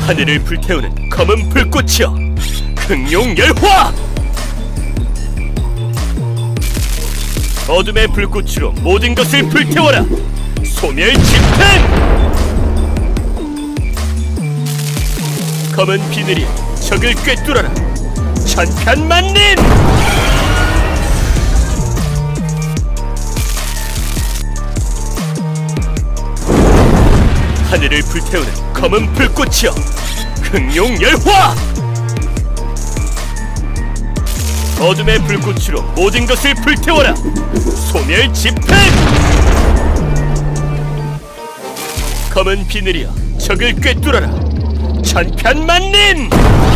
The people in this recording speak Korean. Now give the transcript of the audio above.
하늘을 불태우는 검은 불꽃이여, 흥룡열화! 어둠의 불꽃으로 모든 것을 불태워라! 소멸집행! 검은 비늘이 적을 꿰뚫어라! 천편만님! 하늘을 불태우는 검은 불꽃이여, 흥룡열화! 어둠의 불꽃으로 모든 것을 불태워라! 소멸집행! 검은 비늘이여 적을 꿰뚫어라! 천편만님!